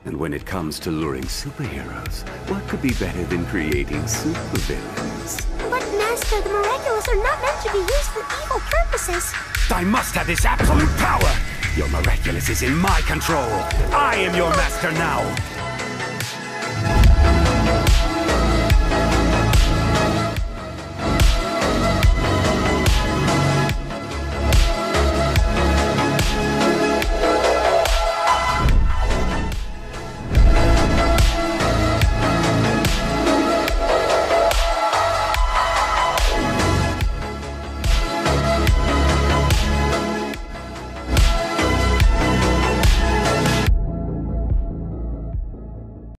And when it comes to luring superheroes, what could be better than creating supervillains? But Master, the Miraculous are not meant to be used for evil purposes. I must have this absolute power! Your Miraculous is in my control! I am your master now!